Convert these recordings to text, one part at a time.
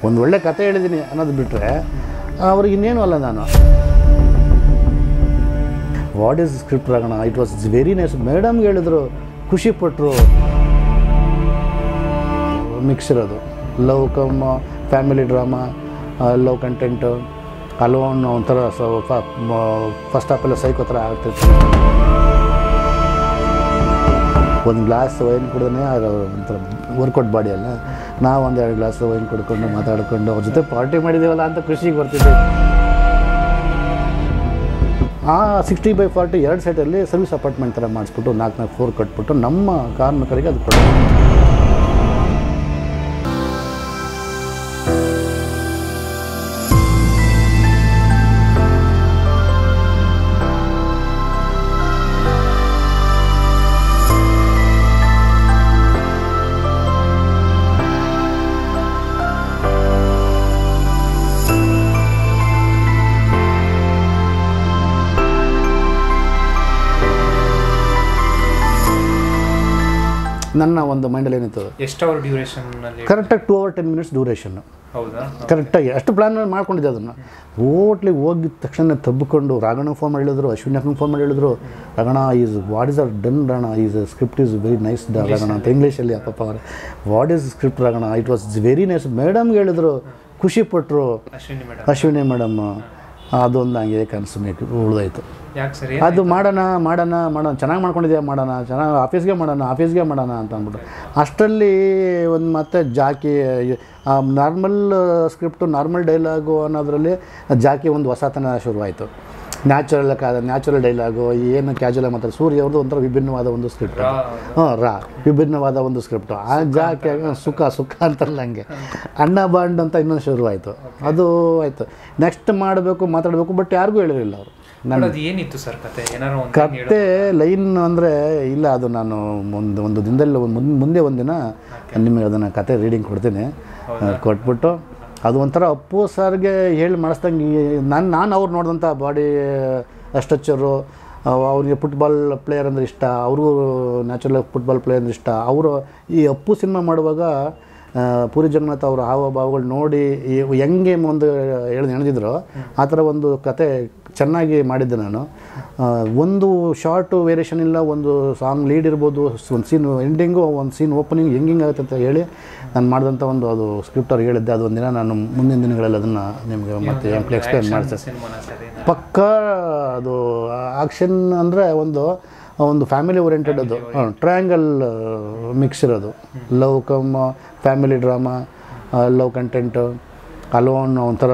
ಒಂದು ಒಳ್ಳೆ ಕತೆ ಹೇಳಿದ್ದೀನಿ ಅನ್ನೋದು ಬಿಟ್ಟರೆ ಅವ್ರಿಗೆ ಇನ್ನೇನು ಅಲ್ಲ ನಾನು. What is script Ragana, it was very nice. ಮೇಡಮ್ಗೆ ಹೇಳಿದ್ರು, ಖುಷಿಪಟ್ಟರು. ಮಿಕ್ಸ್ ಇರೋದು love cum family drama, love content, alone ಒಂಥರ ಫಸ್ಟ್ ಹಾಫೆಲ್ಲ ಸೈಕೋ ಥರ ಆಗ್ತಿರ್ತೀನಿ. ಒಂದು ಗ್ಲಾಸ್ ವೈನ್ ಕುಡಿದ್ರೆ ಒಂಥರ ವರ್ಕೌಟ್ ಬಾಡಿ ಅಲ್ಲ, ನಾವು ಒಂದೆರಡು ಗ್ಲಾಸ್ ವೈನ್ ಕುಡ್ಕೊಂಡು ಮಾತಾಡ್ಕೊಂಡು ಅವ್ರ ಜೊತೆ ಪಾರ್ಟಿ ಮಾಡಿದ್ದೀವಲ್ಲ ಅಂತ ಖುಷಿಗೆ ಬರ್ತಿದ್ದೆ. ಆ 60/40 2 ಸೈಟಲ್ಲಿ ಸರ್ವಿಸ್ ಅಪಾರ್ಟ್ಮೆಂಟ್ ಥರ ಮಾಡಿಸ್ಬಿಟ್ಟು 4 ಫ್ಲೋರ್ ಕಟ್ಬಿಟ್ಟು ನಮ್ಮ ಕಾರ್ಮಿಕರಿಗೆ ಅದು ಕೊಡೋದು. ನನ್ನ ಒಂದು ಮೈಂಡಲ್ಲಿ ಏನಿತ್ತು, ಎಷ್ಟು ಅವರ್ ಡ್ಯೂರೇಷನ್? ಕರೆಕ್ಟಾಗಿ 2 hours 10 minutes ಡ್ಯೂರೇಷನ್ನು. ಹೌದಾ? ಕರೆಕ್ಟಾಗಿ ಅಷ್ಟು ಪ್ಲ್ಯಾನ್ ಮಾಡ್ಕೊಂಡಿದ್ದೆ. ಅದನ್ನು ಹೋಟ್ಲಿಗೆ ಹೋಗಿದ ತಕ್ಷಣ ತಬ್ಬಿಕೊಂಡು ರಾಗಣ್ಣ ಫೋನ್ ಮಾಡಿ ಹೇಳಿದ್ರು, ಅಶ್ವಿನಿ ಅಕ್ಕನ ಫೋನ್ ಮಾಡಿ ಹೇಳಿದ್ರು, Raganna is what is are done Ragana, is script is very nice Ragana ಅಂತ ಇಂಗ್ಲೀಷಲ್ಲಿ. ಅಪ್ಪ ಅವರೇ what is script Ragana, it was very nice. ಮೇಡಮ್ಗೆ ಹೇಳಿದ್ರು, ಖುಷಿಪಟ್ಟರು ಅಶ್ವಿನಿ ಮೇಡಮ್. ಅದೊಂದು ಹಂಗೆ ಕನಸು ಉಳಿದಾಯಿತು. ಅದು ಮಾಡೋಣ ಚೆನ್ನಾಗಿ ಮಾಡ್ಕೊಂಡಿದ್ಯಾ, ಚೆನ್ನಾಗಿ ಆಫೀಸ್ಗೆ ಮಾಡೋಣ ಅಂತ ಅಂದ್ಬಿಟ್ಟು ಅಷ್ಟರಲ್ಲಿ ಒಂದು ಮತ್ತೆ Jackie normal script normal dialogue ಅನ್ನೋದ್ರಲ್ಲಿ ಜಾಕಿ ಒಂದು ಹೊಸತನ ಶುರುವಾಯಿತು. ನ್ಯಾಚುರಲ್ ಡೈಲಾಗು ಏನು ಕ್ಯಾಜುವಲ್ ಮಾತಾಡ್ತಾರೆ. ಸೂರ್ಯ ಅವ್ರದ್ದು ಒಂಥರ ವಿಭಿನ್ನವಾದ ಒಂದು ಸ್ಕ್ರಿಪ್ಟ್, ವಿಭಿನ್ನವಾದ ಒಂದು ಸ್ಕ್ರಿಪ್ಟು. ಆ ಜಾಕಿ ಸುಖ ಅಂತಾರಲ್ಲ ಹಂಗೆ ಅಣ್ಣ ಬಾಂಡ್ ಅಂತ ಇನ್ನೊಂದು ಶುರುವಾಯಿತು. ಅದು ಆಯಿತು. ನೆಕ್ಸ್ಟ್ ಮಾತಾಡಬೇಕು ಬಟ್ ಯಾರಿಗೂ ಹೇಳಿರಲಿಲ್ಲ ಅವರು. ಏನಿತ್ತು ಸರ್ ಕತೆ ಲೈನ್ ಅಂದರೆ ಇಲ್ಲ, ಅದು ನಾನು ಒಂದು ದಿನದಲ್ಲಿ ಮುಂದೆ ಒಂದಿನ ನಿಮಗೆ ಅದನ್ನು ಕತೆ ರೀಡಿಂಗ್ ಕೊಡ್ತೀನಿ. ಕೊಟ್ಬಿಟ್ಟು ಅದು ಒಂಥರ ಅಪ್ಪು ಸರ್ಗೆ ಹೇಳಿ ಮಾಡಿಸ್ದಂಗೆ ನಾನು ಅವ್ರು ನೋಡಿದಂಥ ಬಾಡಿ ಸ್ಟ್ರಕ್ಚರು, ಅವ್ರಿಗೆ ಫುಟ್ಬಾಲ್ ಪ್ಲೇಯರ್ ಅಂದರೆ ಇಷ್ಟ, ಅವರು ನ್ಯಾಚುರಲ್ ಫುಟ್ಬಾಲ್ ಪ್ಲೇಯರ್ ಅಂದರೆ ಇಷ್ಟ. ಅವರು ಈ ಅಪ್ಪು ಸಿನಿಮಾ ಮಾಡುವಾಗ ಪೂರಿ ಜಗನ್ನಾಥ್ ಅವರ ಹಾವಭಾವಗಳು ನೋಡಿ ಹೆಂಗೆ ಒಂದು ಎಳೆದಿದ್ರು ಆ ಥರ ಒಂದು ಕತೆ ಚೆನ್ನಾಗಿ ಮಾಡಿದ್ದೆ ನಾನು. ಒಂದು ಶಾರ್ಟು ವೇರಿಯೇಷನ್ ಇಲ್ಲ, ಒಂದು ಸಾಂಗ್ ಲೀಡ್ ಇರ್ಬೋದು, ಒಂದು ಸೀನ್ ಎಂಡಿಂಗು, ಒಂದು ಸೀನ್ ಓಪನಿಂಗ್ ಹೆಂಗೆ ಆಗುತ್ತೆ ಅಂತ ಹೇಳಿ ನಾನು ಮಾಡಿದಂಥ ಒಂದು ಅದು ಸ್ಕ್ರಿಪ್ಟ್ ಅವ್ರಿಗೆ ಹೇಳಿದ್ದೆ. ಅದು ಒಂದಿನ ನಾನು ಮುಂದಿನ ದಿನಗಳಲ್ಲಿ ಅದನ್ನು ನಿಮಗೆ ಮತ್ತೆ ಎಕ್ಸ್ಪ್ಲೇನ್ ಮಾಡ್ತೇನೆ. ಪಕ್ಕ ಅದು ಆಕ್ಷನ್ ಅಂದರೆ ಒಂದು ಫ್ಯಾಮಿಲಿ ಓರಿಯೆಂಟೆಡ್, ಅದು ಟ್ರಯಾಂಗಲ್ ಮಿಕ್ಸ್ ಇರೋದು love cum family drama, love content, alone ಒಂಥರ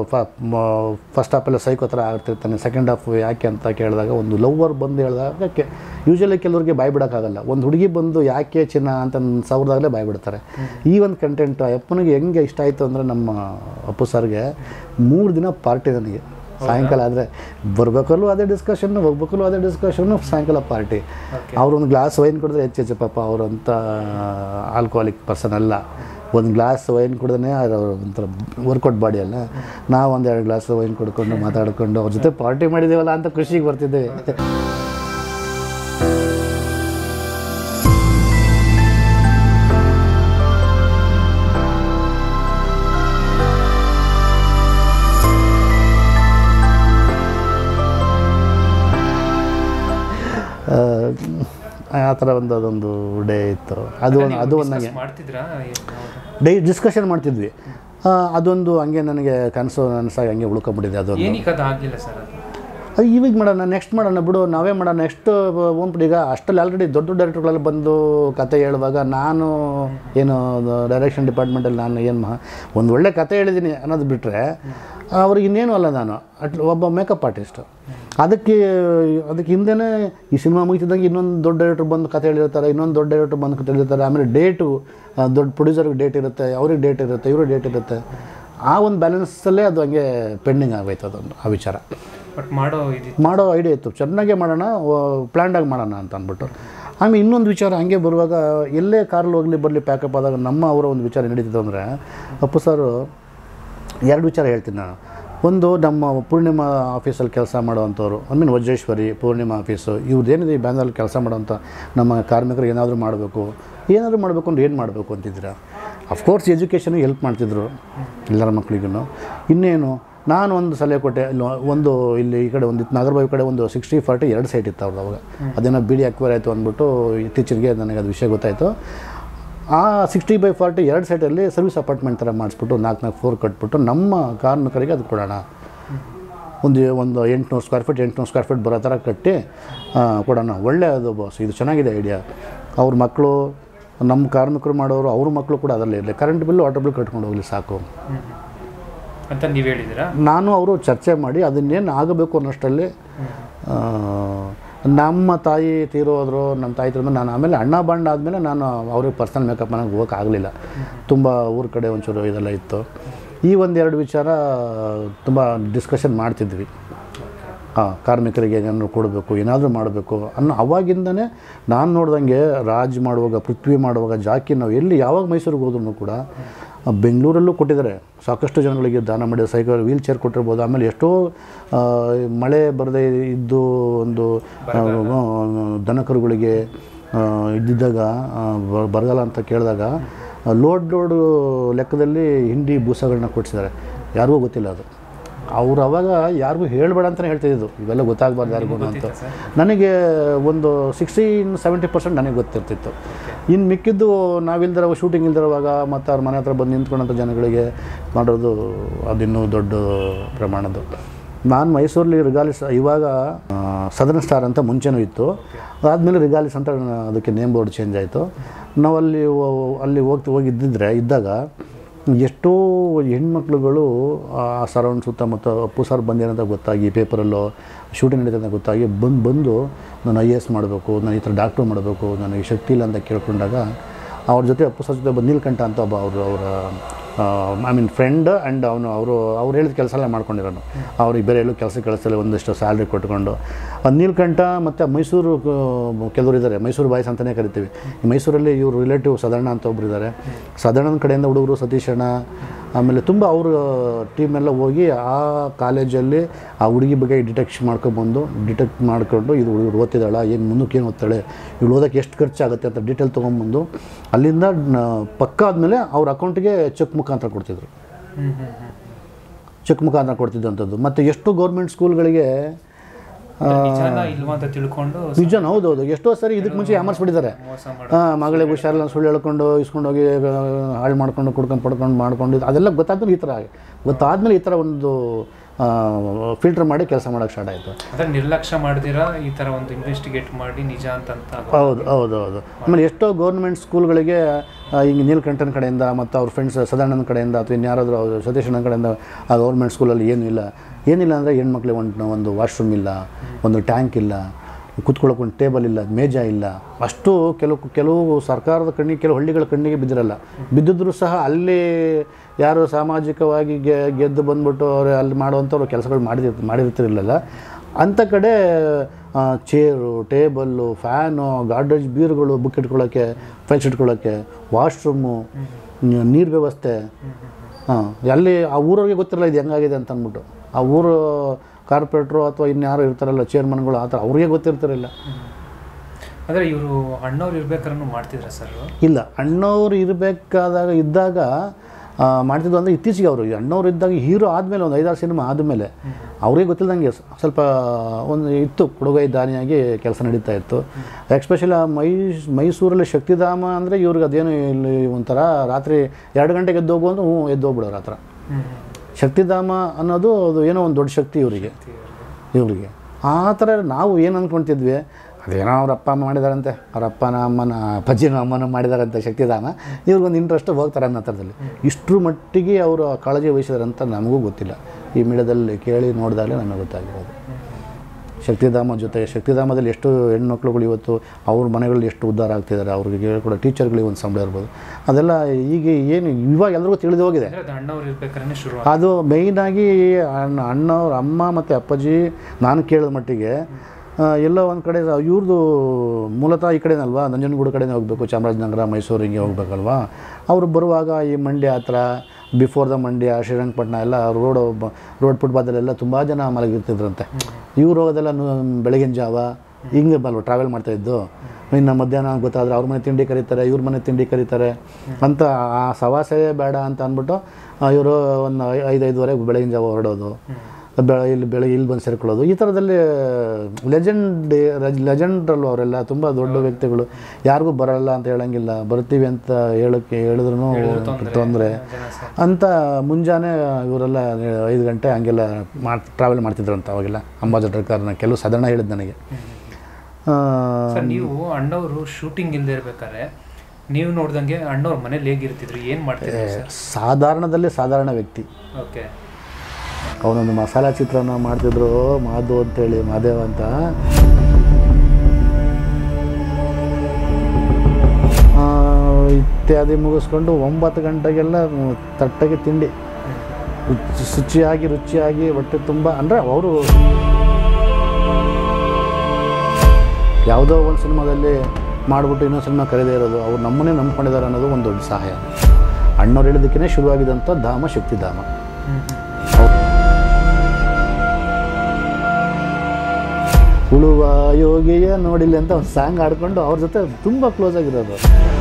ಫಸ್ಟ್ ಹಾಫೆಲ್ಲ ಸೈಕೋ ಥರ ಆಗ್ತಿರ್ತಾನೆ. ಸೆಕೆಂಡ್ ಹಾಫ್ ಯಾಕೆ ಅಂತ ಕೇಳಿದಾಗ ಒಂದು ಲವ್ವರ್ ಬಂದು ಹೇಳಿದಾಗ ಯೂಶ್ವಲಿ ಕೆಲವ್ರಿಗೆ ಬಾಯ್ ಬಿಡೋಕ್ಕಾಗಲ್ಲ. ಒಂದು ಹುಡುಗಿ ಬಂದು ಯಾಕೆ ಚಿನ್ನ ಅಂತ ಸಾವಿರದಾಗಲೇ ಬಾಯ್ ಬಿಡ್ತಾರೆ. ಈ ಒಂದು ಕಂಟೆಂಟ್ ಅಪ್ಪನಿಗೆ ಹೆಂಗೆ ಇಷ್ಟ ಆಯಿತು ಅಂದರೆ ನಮ್ಮ ಅಪ್ಪು ಸರ್ಗೆ 3 ದಿನ ಪಾರ್ಟಿ. ನನಗೆ ಸಾಯಂಕಾಲ ಆದರೆ ಬರಬೇಕಲ್ಲೂ ಅದೇ ಡಿಸ್ಕಷನ್ನು, ಹೋಗ್ಬೇಕಲ್ಲೂ ಅದೇ ಡಿಸ್ಕಷನ್ನು, ಸಾಯಂಕಾಲ ಪಾರ್ಟಿ. ಅವ್ರೊಂದು ಗ್ಲಾಸ್ ವೈನ್ ಕುಡಿದ್ರೆ ಹೆಚ್ಚು ಪಾಪ ಅವರಂಥ ಆಲ್ಕೋಹಾಲಿಕ್ ಪರ್ಸನ್ ಅಲ್ಲ. ಒಂದು ಗ್ಲಾಸ್ ವೈನ್ ಕುಡಿದ್ರೆ ಒಂಥರ ವರ್ಕೌಟ್ ಬಾಡಿ ಅಲ್ಲ, ನಾವು ಒಂದೆರಡು ಗ್ಲಾಸ್ ವೈನ್ ಕುಡ್ಕೊಂಡು ಮಾತಾಡ್ಕೊಂಡು ಅವ್ರ ಜೊತೆ ಪಾರ್ಟಿ ಮಾಡಿದ್ದೀವಲ್ಲ ಅಂತ ಖುಷಿಗೆ ಬರ್ತಿದ್ದೇವೆ. ಆ ಥರ ಅದೊಂದು ಡೇ ಇತ್ತು. ಅದು ಒಂದು ನನಗೆ ಡಿಸ್ಕಷನ್ ಮಾಡ್ತಿದ್ವಿ. ಅದೊಂದು ಹಂಗೆ ನನಗೆ ಕನಸು ನನಸಾಗಿ ಹಂಗೆ ಉಳ್ಕೊಂಬಿಟ್ಟಿದೆ. ಅದೊಂದು ಇವಾಗ ಮಾಡೋಣ, ನೆಕ್ಸ್ಟ್ ಮಾಡೋಣ ಬಿಡು, ನಾವೇ ಮಾಡೋಣ ನೆಕ್ಸ್ಟ್ ಹೋಗ್ಬಿಟ್ಟು. ಈಗ ಅಷ್ಟಲ್ಲಿ ಆಲ್ರೆಡಿ ದೊಡ್ಡ ಡೈರೆಕ್ಟರ್ಗಳೆಲ್ಲ ಬಂದು ಕತೆ ಹೇಳುವಾಗ ನಾನು ಏನು ಡೈರೆಕ್ಷನ್ ಡಿಪಾರ್ಟ್ಮೆಂಟಲ್ಲಿ ನಾನು ಒಂದು ಒಳ್ಳೆ ಕತೆ ಹೇಳಿದ್ದೀನಿ ಅನ್ನೋದು ಬಿಟ್ಟರೆ ಅವ್ರಿಗೆ ಇನ್ನೇನು ಅಲ್ಲ. ನಾನು ಒಬ್ಬ ಮೇಕಪ್ ಆರ್ಟಿಸ್ಟು. ಅದಕ್ಕೆ ಹಿಂದೆಯೇ ಈ ಸಿನಿಮಾ ಮುಗಿತಿದ್ದಂಗೆ ಇನ್ನೊಂದು ದೊಡ್ಡ ಡೈರೆಕ್ಟರ್ ಬಂದು ಕತೆ ಹೇಳಿರ್ತಾರೆ, ಇನ್ನೊಂದು ದೊಡ್ಡ ಡೈರೆಕ್ಟರ್ ಬಂದು ಕತೆ ಹೇಳಿರ್ತಾರೆ. ಆಮೇಲೆ ಡೇಟು ದೊಡ್ಡ ಪ್ರೊಡ್ಯೂಸರ್ಗೆ ಡೇಟ್ ಇರುತ್ತೆ, ಅವ್ರಿಗೆ ಡೇಟ್ ಇರುತ್ತೆ, ಇವ್ರಿಗೆ ಡೇಟ್ ಇರುತ್ತೆ. ಆ ಒಂದು ಬ್ಯಾಲೆನ್ಸಲ್ಲೇ ಅದು ಹಂಗೆ ಪೆಂಡಿಂಗ್ ಆಗೋಯ್ತು ಅದೊಂದು ಆ ವಿಚಾರ. ಬಟ್ ಮಾಡೋ ಐಡಿಯಾ ಇತ್ತು, ಚೆನ್ನಾಗೇ ಮಾಡೋಣ, ಪ್ಲ್ಯಾಂಡಾಗಿ ಮಾಡೋಣ ಅಂತ ಅಂದ್ಬಿಟ್ಟು. ಆಮೇಲೆ ಇನ್ನೊಂದು ವಿಚಾರ ಹಂಗೆ ಬರುವಾಗ ಎಲ್ಲೇ ಕಾರಲ್ಲಿ ಹೋಗಲಿ ಬರಲಿ ಪ್ಯಾಕಪ್ ಆದಾಗ ಅವರ ಒಂದು ವಿಚಾರ ನಡೀತಿತ್ತು ಅಂದರೆ ಅಪ್ಪು ಸರ್ 2 ವಿಚಾರ ಹೇಳ್ತೀನಿ ನಾನು. ಒಂದು ನಮ್ಮ ಪೂರ್ಣಿಮಾ ಆಫೀಸಲ್ಲಿ ಕೆಲಸ ಮಾಡೋವಂಥವ್ರು, ವಜ್ರೇಶ್ವರಿ ಪೂರ್ಣಿಮಾ ಆಫೀಸು ಇವ್ರದ್ದೇನಿದೆ ಈ ಬ್ಯಾಂಗ್ಳೂರಲ್ಲಿ ಕೆಲಸ ಮಾಡೋವಂಥ ನಮ್ಮ ಕಾರ್ಮಿಕರು ಏನಾದರೂ ಮಾಡಬೇಕು ಅಂದ್ರೆ ಏನು ಮಾಡಬೇಕು ಅಂತಿದ್ದೀರಾ. ಅಫ್ಕೋರ್ಸ್ ಎಜುಕೇಷನ್ಗೆ ಹೆಲ್ಪ್ ಮಾಡ್ತಿದ್ರು ಎಲ್ಲರ ಮಕ್ಕಳಿಗೂ. ಇನ್ನೇನು ನಾನು ಒಂದು ಸಲಹೆ ಕೊಟ್ಟೆ, ಇಲ್ಲಿ ಈ ಕಡೆ ಒಂದು ನಾಗರಬಾವಿ ಕಡೆ ಒಂದು 60-40 2 ಸೈಟ್ ಇತ್ತು ಅವ್ರದ್ದು ಅವಾಗ. ಅದೇನೋ ಬಿಡಿ ಅಕ್ವೈರ್ ಆಯಿತು ಅಂದ್ಬಿಟ್ಟು ಇತ್ತೀಚೆಗೆ ನನಗೆ ಅದು ವಿಷಯ ಗೊತ್ತಾಯಿತು. ಆ 60/40 2 ಸೈಟಲ್ಲಿ ಸರ್ವಿಸ್ ಅಪಾರ್ಟ್ಮೆಂಟ್ ಥರ ಮಾಡಿಸ್ಬಿಟ್ಟು 4 ಫ್ಲೋರ್ ಕಟ್ಬಿಟ್ಟು ನಮ್ಮ ಕಾರ್ಮಿಕರಿಗೆ ಅದು ಕೊಡೋಣ, ಒಂದು 800 ಸ್ಕ್ವೇರ್ ಫೀಟ್ ಬರೋ ಥರ ಕಟ್ಟಿ ಕೊಡೋಣ. ಒಳ್ಳೆಯದು ಬಾಸ್, ಇದು ಚೆನ್ನಾಗಿದೆ ಐಡಿಯಾ. ಅವ್ರ ಮಕ್ಕಳು, ನಮ್ಮ ಕಾರ್ಮಿಕರು ಮಾಡೋರು ಅವ್ರ ಮಕ್ಕಳು ಕೂಡ ಅದರಲ್ಲಿ ಇರಲಿ, ಕರೆಂಟ್ ಬಿಲ್ಲು ವಾಟರ್ ಬಿಲ್ ಕಟ್ಕೊಂಡು ಹೋಗಲಿ ಸಾಕು ಅಂತ ನೀವು ಹೇಳಿದ್ದೀರಾ. ನಾನು ಅವರು ಚರ್ಚೆ ಮಾಡಿ ಅದನ್ನೇನು ಆಗಬೇಕು ಅನ್ನೋಷ್ಟರಲ್ಲಿ ನಮ್ಮ ತಾಯಿ ತೀರೋದ್ರು. ನಮ್ಮ ತಾಯಿ ತೀರೋದು ನಾನು ಆಮೇಲೆ ಅಣ್ಣ ಬಾಂಡ್ ಆದಮೇಲೆ ನಾನು ಅವ್ರಿಗೆ ಪರ್ಸನಲ್ ಮೇಕಪ್ ಮನೆಗೆ ಹೋಗೋಕ್ಕಾಗಲಿಲ್ಲ, ತುಂಬ ಊರ ಕಡೆ ಒಂಚೂರು ಇದೆಲ್ಲ ಇತ್ತು. ಈ 1-2 ವಿಚಾರ ತುಂಬ ಡಿಸ್ಕಷನ್ ಮಾಡ್ತಿದ್ವಿ. ಕಾರ್ಮಿಕರಿಗೆ ಏನಾದರೂ ಕೊಡಬೇಕು, ಏನಾದರೂ ಮಾಡಬೇಕು ಅನ್ನೋ ಅವಾಗಿಂದನೇ ನಾನು ನೋಡ್ದಂಗೆ ರಾಜ್ ಮಾಡುವಾಗ, ಪೃಥ್ವಿ ಮಾಡುವಾಗ, ಜಾಕಿ ನಾವು ಎಲ್ಲಿ ಯಾವಾಗ ಮೈಸೂರಿಗೆ ಹೋದ್ರೂ ಕೂಡ ಬೆಂಗಳೂರಲ್ಲೂ ಕೊಟ್ಟಿದ್ದಾರೆ. ಸಾಕಷ್ಟು ಜನಗಳಿಗೆ ದಾನ ಮಾಡಿದ ಸೈಕಲ್, ವೀಲ್ ಚೇರ್ ಕೊಟ್ಟಿರ್ಬೋದು. ಆಮೇಲೆ ಎಷ್ಟೋ ಮಳೆ ಬರದೇ ಇದ್ದು ಒಂದು ದನಕರುಗಳಿಗೆ ಇದ್ದಿದ್ದಾಗ ಬರಗಾಲ ಅಂತ ಕೇಳಿದಾಗ ಲೋಡ್ ಲೆಕ್ಕದಲ್ಲಿ ಹಿಂಡಿ ಬೂಸಗಳನ್ನ ಕೊಡಿಸಿದ್ದಾರೆ. ಯಾರಿಗೂ ಗೊತ್ತಿಲ್ಲ ಅದು. ಅವ್ರು ಅವಾಗ ಯಾರಿಗೂ ಹೇಳಬೇಡ ಅಂತಲೇ ಹೇಳ್ತಿದ್ದು, ಇವೆಲ್ಲ ಗೊತ್ತಾಗಬಾರ್ದು ಯಾರಿಗೂ ಅಂತ. ನನಗೆ ಒಂದು 60-70% ನನಗೆ ಗೊತ್ತಿರ್ತಿತ್ತು. ಇನ್ನು ಮಿಕ್ಕಿದ್ದು ನಾವಿಲ್ದಿರೋ ಶೂಟಿಂಗ್ ಇಲ್ದಿರೋವಾಗ ಮತ್ತು ಅವ್ರ ಮನೆ ಹತ್ರ ಬಂದು ನಿಂತ್ಕೊಂಡಂಥ ಜನಗಳಿಗೆ ಮಾಡೋದು ಅದಿನ್ನೂ ದೊಡ್ಡ ಪ್ರಮಾಣದ್ದು. ನಾನು ಮೈಸೂರಲ್ಲಿ ರಿಗಾಲಿಸ್, ಇವಾಗ ಸದರ್ನ್ ಸ್ಟಾರ್ ಅಂತ ಮುಂಚೆನೂ ಇತ್ತು, ಅದಾದಮೇಲೆ ರಿಗಾಲಿಸ್ ಅಂತ ಅದಕ್ಕೆ ನೇಮ್ ಬೋರ್ಡ್ ಚೇಂಜ್ ಆಯಿತು. ನಾವು ಅಲ್ಲಿ ಇದ್ದಾಗ ಎಷ್ಟೋ ಹೆಣ್ಮಕ್ಳುಗಳು ಆ ಸರೌಂಡ್ ಸುತ್ತಮುತ್ತ ಅಪ್ಪು ಸರ್ ಬಂದೇನಂತ ಗೊತ್ತಾಗಿ, ಪೇಪರಲ್ಲೋ ಶೂಟಿಂಗ್ ನಡೀತದೆ ಅಂತ ಗೊತ್ತಾಗಿ ಬಂದು ನಾನು IAS ಮಾಡಬೇಕು, ನಾನು ಈ ಥರ ಡಾಕ್ಟ್ರು ಮಾಡಬೇಕು, ನನಗೆ ಶಕ್ತಿ ಇಲ್ಲ ಅಂತ ಕೇಳ್ಕೊಂಡಾಗ ಅವ್ರ ಜೊತೆ ಅಪ್ಪು ಸರ್ ಜೊತೆ ನೀಲ್ಕಂಠ ಅಂತ ಒಬ್ಬ ಅವರ ಫ್ರೆಂಡ್ ಆ್ಯಂಡ್ ಅವ್ರು ಹೇಳಿದ ಕೆಲಸ ಎಲ್ಲ ಮಾಡ್ಕೊಂಡಿರೋನು. ಅವ್ರಿಗೆ ಬೇರೆ ಎಲ್ಲೂ ಕೆಲಸ ಕಳಿಸಲ್ಲ, ಒಂದಿಷ್ಟು ಸ್ಯಾಲ್ರಿ ಕೊಟ್ಕೊಂಡು. ನೀಲ್ಕಂಠ ಮತ್ತು ಮೈಸೂರು ಕೆಲವರು ಇದ್ದಾರೆ, ಮೈಸೂರು ಬಾಯ್ಸ್ ಅಂತಲೇ ಕರಿತೀವಿ. ಈ ಮೈಸೂರಲ್ಲಿ ಇವರು ರಿಲೇಟಿವ್ ಸದರ್ಣ ಅಂತ ಒಬ್ಬರು ಇದ್ದಾರೆ. ಸದರ್ಣನ ಕಡೆಯಿಂದ ಹುಡುಗರು ಸತೀಶಣ್ಣ, ಆಮೇಲೆ ತುಂಬ ಅವರು ಟೀಮೆಲ್ಲ ಹೋಗಿ ಆ ಕಾಲೇಜಲ್ಲಿ ಆ ಹುಡುಗಿ ಬಗ್ಗೆ ಡಿಟೆಕ್ಟ್ ಮಾಡ್ಕೊಂಡು ಇದು ಹುಡುಗರು ಓದ್ತಿದ್ದಾಳ, ಏನು ಮುಂದಕ್ಕೆ ಏನು ಓದ್ತಾಳೆ, ಇವಳು ಓದೋಕ್ಕೆ ಎಷ್ಟು ಖರ್ಚಾಗುತ್ತೆ ಅಂತ ಡೀಟೇಲ್ ತೊಗೊಂಬಂದು ಅಲ್ಲಿಂದ ಪಕ್ಕ ಆದಮೇಲೆ ಅವ್ರ ಅಕೌಂಟಿಗೆ ಚೆಕ್ ಮುಖಾಂತರ ಕೊಡ್ತಿದ್ರು. ಚೆಕ್ ಮುಖಾಂತರ ಕೊಡ್ತಿದ್ದಂಥದ್ದು. ಮತ್ತು ಎಷ್ಟು ಗೌರ್ಮೆಂಟ್ ಸ್ಕೂಲ್ಗಳಿಗೆ ನಿಜನ, ಹೌದೌದು, ಎಷ್ಟೋ ಸರಿ ಇದಕ್ಕೆ ಮುಂಚೆ ಯಾಮರ್ಸ್ಬಿಟ್ಟಿದ್ದಾರೆ. ಮಗಳಿಗೆ ಹುಷಾರಿಲ್ಲ ಸುಳ್ಳು ಹೇಳ್ಕೊಂಡು ಇಸ್ಕೊಂಡೋಗಿ ಹಾಳು ಮಾಡ್ಕೊಂಡು ಪಡ್ಕೊಂಡು ಮಾಡ್ಕೊಂಡು ಅದೆಲ್ಲ ಗೊತ್ತಾದ್ಮೇಲೆ ಈ ಥರ ಗೊತ್ತಾದ್ಮೇಲೆ ಈ ಥರ ಒಂದು ಫಿಲ್ಟರ್ ಮಾಡಿ ಕೆಲಸ ಮಾಡೋಕ್ಕೆ ಸ್ಟಾರ್ಟ್ ಆಯಿತು. ಅದನ್ನು ನಿರ್ಲಕ್ಷ್ಯ ಮಾಡಿದಿರಾ ಈ ಥರ ಒಂದು ಇನ್ವೆಸ್ಟಿಗೇಟ್ ಮಾಡಿ ನಿಜ ಅಂತ. ಹೌದು. ಆಮೇಲೆ ಎಷ್ಟೋ ಗೌರ್ಮೆಂಟ್ ಸ್ಕೂಲ್ಗಳಿಗೆ ಹಿಂಗೆ ನೀಲ್ಕಂಠನ ಕಡೆಯಿಂದ ಮತ್ತು ಅವ್ರ ಫ್ರೆಂಡ್ಸ್ ಸದಾನಂದ ಕಡೆಯಿಂದ ಅಥವಾ ಇನ್ಯಾರಾದರೂ ಸತೀಶನ ಕಡೆಯಿಂದ ಆ ಗೌರ್ಮೆಂಟ್ ಸ್ಕೂಲಲ್ಲಿ ಏನಿಲ್ಲ ಅಂದರೆ ಹೆಣ್ಮಕ್ಳಿಗೆ ಒಂದು ವಾಶ್ರೂಮ್ ಇಲ್ಲ, ಒಂದು ಟ್ಯಾಂಕ್ ಇಲ್ಲ, ಕೂತ್ಕೊಳ್ಳೋಕೆ ಒಂದು ಟೇಬಲ್ ಇಲ್ಲ, ಮೇಜ ಇಲ್ಲ. ಅಷ್ಟು ಕೆಲವು ಸರ್ಕಾರದ ಕಣ್ಣಿಗೆ, ಕೆಲವು ಹಳ್ಳಿಗಳ ಕಣ್ಣಿಗೆ ಬಿದ್ದಿದ್ದರೂ ಸಹ ಅಲ್ಲಿ ಯಾರು ಸಾಮಾಜಿಕವಾಗಿ ಗೆದ್ದು ಬಂದ್ಬಿಟ್ಟು ಅವರು ಅಲ್ಲಿ ಮಾಡುವಂಥವ್ರು ಕೆಲಸಗಳು ಮಾಡಿರ್ತಿರಲಿಲ್ಲ. ಅಂಥ ಕಡೆ ಚೇರು, ಟೇಬಲ್ಲು, ಫ್ಯಾನು, ಗಾರ್ಡೇಜ್ ಬೀರುಗಳು, ಬುಕ್ ಇಟ್ಕೊಳ್ಳೋಕ್ಕೆ, ಫೈಲ್ಸ್ ಇಟ್ಕೊಳ್ಳೋಕ್ಕೆ, ವಾಶ್ರೂಮು, ನೀರು ವ್ಯವಸ್ಥೆ. ಅಲ್ಲಿ ಆ ಊರವ್ರಿಗೆ ಗೊತ್ತಿರಲ್ಲ ಇದು ಹೆಂಗಾಗಿದೆ ಅಂತ ಅಂದ್ಬಿಟ್ಟು. ಆ ಊರು ಕಾರ್ಪೊರೇಟ್ರು ಅಥವಾ ಇನ್ಯಾರು ಇರ್ತಾರಲ್ಲ ಚೇರ್ಮನ್ಗಳು, ಆ ಥರ ಅವ್ರಿಗೆ ಗೊತ್ತಿರ್ತಾರಿಲ್ಲ. ಆದರೆ ಇವರು ಅಣ್ಣವ್ರು ಇರ್ಬೇಕಾದ್ರೂ ಮಾಡ್ತಿದ್ರ ಸರ್? ಇಲ್ಲ, ಅಣ್ಣವ್ರು ಇದ್ದಾಗ ಮಾಡ್ತಿದ್ದು ಅಂದರೆ ಇತ್ತೀಚೆಗೆ ಅವರು ಅಣ್ಣವ್ರು ಇದ್ದಾಗ ಹೀರೋ ಆದಮೇಲೆ ಒಂದು 5-6 ಸಿನಿಮಾ ಆದಮೇಲೆ ಅವ್ರಿಗೆ ಗೊತ್ತಿಲ್ಲದಂಗೆ ಸ್ವಲ್ಪ ಒಂದು ಇತ್ತು, ಕೊಡುಗೈ ದಾನಿಯಾಗಿ ಕೆಲಸ ನಡೀತಾ ಇತ್ತು. ಎಕ್ಸ್ಪೆಷಲಿ ಮೈಸೂರಲ್ಲಿ ಶಕ್ತಿಧಾಮ ಅಂದರೆ ಇವ್ರಿಗೆ ಅದೇನು ಇಲ್ಲಿ ಒಂಥರ ರಾತ್ರಿ 2 ಗಂಟೆಗೆ ಎದ್ದೋಗು ಅಂದ್ರೆ ಎದ್ದೋಗ್ಬಿಡೋರು ಆ ಥರ. ಶಕ್ತಿಧಾಮ ಅನ್ನೋದು ಅದು ಏನೋ ಒಂದು ದೊಡ್ಡ ಶಕ್ತಿ ಇವರಿಗೆ. ಆ ಥರ ನಾವು ಏನು ಅಂದ್ಕೊಳ್ತಿದ್ವಿ, ಅದೇನೋ ಅವ್ರ ಅಪ್ಪ ಅಮ್ಮ ಮಾಡಿದಾರಂತೆ, ಅವ್ರ ಅಪ್ಪನ ಅಮ್ಮನ ಅಜ್ಜಿನ ಅಮ್ಮನ ಮಾಡಿದಾರಂತೆ ಶಕ್ತಿಧಾಮ, ಇವ್ರಿಗೊಂದು ಇಂಟ್ರೆಸ್ಟ್ ಹೋಗ್ತಾರೆ ಅನ್ನೋ ಥರದಲ್ಲಿ. ಇಷ್ಟರ ಮಟ್ಟಿಗೆ ಅವರು ಕಾಳಜಿ ವಹಿಸಿದಾರಂತ ನಮಗೂ ಗೊತ್ತಿಲ್ಲ. ಈ ಮೀಡಿಯಾದಲ್ಲಿ ಕೇಳಿ ನೋಡಿದಾಗಲೇ ನಮಗೆ ಗೊತ್ತಾಗಿರೋದು. ಶಕ್ತಿಧಾಮದಲ್ಲಿ ಎಷ್ಟು ಹೆಣ್ಮಕ್ಳುಗಳು ಇವತ್ತು ಅವ್ರ ಮನೆಗಳಲ್ಲಿ ಎಷ್ಟು ಉದ್ಧಾರ ಆಗ್ತಿದ್ದಾರೆ, ಅವ್ರಿಗೆ ಕೂಡ ಟೀಚರ್ಗಳಿಗೆ ಒಂದು ಸಂಬಳ ಇರ್ಬೋದು. ಅದೆಲ್ಲ ಈಗ ಏನು ಇವಾಗ ಎಲ್ರಿಗೂ ತಿಳಿದು ಹೋಗಿದೆ. ಅದು ಮೇಯ್ನಾಗಿ ಅಣ್ಣವ್ರ ಅಮ್ಮ ಮತ್ತು ಅಪ್ಪಾಜಿ ನಾನು ಕೇಳಿದ ಮಟ್ಟಿಗೆ ಎಲ್ಲ ಒಂದು ಕಡೆ ಇವ್ರದ್ದು ಮೂಲತಃ ಈ ಕಡೆನಲ್ವಾ, ನಂಜನಗೂಡು ಕಡೆನೇ ಹೋಗಬೇಕು, ಚಾಮರಾಜನಗರ, ಮೈಸೂರು ಹಿಂಗೆ ಹೋಗ್ಬೇಕಲ್ವಾ. ಅವರು ಬರುವಾಗ ಈ ಮಂಡ್ಯ ಹತ್ರ, ಬಿಫೋರ್ ದ ಮಂಡ್ಯ, ಶ್ರೀರಂಗಪಟ್ಟಣ ಎಲ್ಲ ರೋಡ್ ಫುಟ್ಪಾತಲ್ಲೆಲ್ಲ ತುಂಬ ಜನ ಮಲಗಿರ್ತಿದ್ರಂತೆ. ಇವರು ಅದೆಲ್ಲ ಬೆಳಗಿನ ಜಾವ ಹಿಂಗೆ ಬಲ್ವ ಟ್ರಾವೆಲ್ ಮಾಡ್ತಾಯಿದ್ದು. ಇನ್ನು ಮಧ್ಯಾಹ್ನ ಗೊತ್ತಾದರೆ ಅವ್ರ ಮನೆ ತಿಂಡಿ ಕರೀತಾರೆ, ಇವ್ರ ಮನೆ ತಿಂಡಿ ಕರೀತಾರೆ ಅಂತ ಆ ಸವಾಸೇ ಬೇಡ ಅಂತ ಅಂದ್ಬಿಟ್ಟು ಇವರು ಒಂದು 5-5:30 ಬೆಳಗಿನ ಜಾವ ಹೊರಡೋದು, ಬೆಳಗ್ಗೆ ಇಲ್ಲಿ ಬಂದು ಸೇರ್ಕೊಳ್ಳೋದು. ಈ ಥರದಲ್ಲಿ ಲೆಜೆಂಡ್ರಲ್ವ ಅವರೆಲ್ಲ, ತುಂಬ ದೊಡ್ಡ ವ್ಯಕ್ತಿಗಳು. ಯಾರಿಗೂ ಬರಲ್ಲ ಅಂತ ಹೇಳೋಂಗಿಲ್ಲ, ಬರ್ತೀವಿ ಅಂತ ಹೇಳಿದ್ರು ತೊಂದರೆ ಅಂತ. ಮುಂಜಾನೆ ಇವರೆಲ್ಲ 5 ಗಂಟೆ ಹಂಗೆಲ್ಲ ಟ್ರಾವೆಲ್ ಮಾಡ್ತಿದ್ರಂತ ಅವಾಗೆಲ್ಲ ಅಂಬಾಸಡರ್ ಕಾರ್ನ. ಕೆಲವು ಸಾಧಾರಣ ಹೇಳಿದ್ದು ನನಗೆ. ನೀವು ಅಣ್ಣವರು ಶೂಟಿಂಗ್ ಇಲ್ಲದೆ ಇರ್ಬೇಕಾದ್ರೆ ನೀವು ನೋಡ್ದಂಗೆ ಅಣ್ಣವ್ರ ಮನೇಲಿ ಹೇಗಿರ್ತಿದ್ರು, ಏನು ಮಾಡ್ತಿದ್ರು? ಸಾಧಾರಣದಲ್ಲಿ ಸಾಧಾರಣ ವ್ಯಕ್ತಿ. ಓಕೆ. ಅವನೊಂದು ಮಸಾಲ ಚಿತ್ರಾನ್ನ ಮಾಡ್ತಿದ್ರು, ಮಾಧು ಅಂತೇಳಿ, ಮಾದೇವ ಅಂತ. ಇತ್ಯಾದಿ ಮುಗಿಸ್ಕೊಂಡು 9 ಗಂಟೆಗೆಲ್ಲ ತಟ್ಟೆಗೆ ತಿಂಡಿ, ರುಚಿಯಾಗಿ ಹೊಟ್ಟೆ ತುಂಬ. ಅಂದರೆ ಅವರು ಯಾವುದೋ ಒಂದು ಸಿನಿಮಾದಲ್ಲಿ ಮಾಡಿಬಿಟ್ಟು ಇನ್ನೊಂದು ಸಿನಿಮಾ ಕರೆದೇ ಇರೋದು, ಅವ್ರು ನಮ್ಮನ್ನೇ ನಂಬ್ಕೊಂಡಿದ್ದಾರೆ ಅನ್ನೋದು ಒಂದು ದೊಡ್ಡ ಸಹಾಯ. ಅಣ್ಣವ್ರು ಹೇಳಿದ್ದಕ್ಕೇ ಶುರುವಾಗಿದ್ದಂಥ ಧಾಮ ಶಕ್ತಿಧಾಮ. ಉಳುವ ಯೋಗಿಯ ನೋಡಿಲ್ಲ ಅಂತ ಒಂದು ಸಾಂಗ್ ಆಡ್ಕೊಂಡು ಅವ್ರ ಜೊತೆ ತುಂಬ ಕ್ಲೋಸ್ ಆಗಿರೋದು.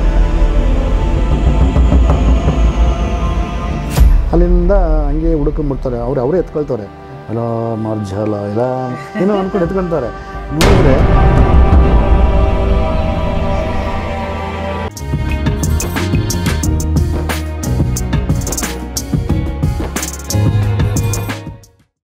ಅಲ್ಲಿಂದ ಹಂಗೆ ಹುಡುಕೊಂಡ್ಬಿಡ್ತಾರೆ, ಅವರೇ ಎತ್ಕೊಳ್ತಾರೆ. ಅಲೋ ಮರ್ಜಲ ಇಲ್ಲ ಏನೋ ಅಂದ್ಕೊಂಡು ಎತ್ಕೊಳ್ತಾರೆ. ನೋಡಿದ್ರೆ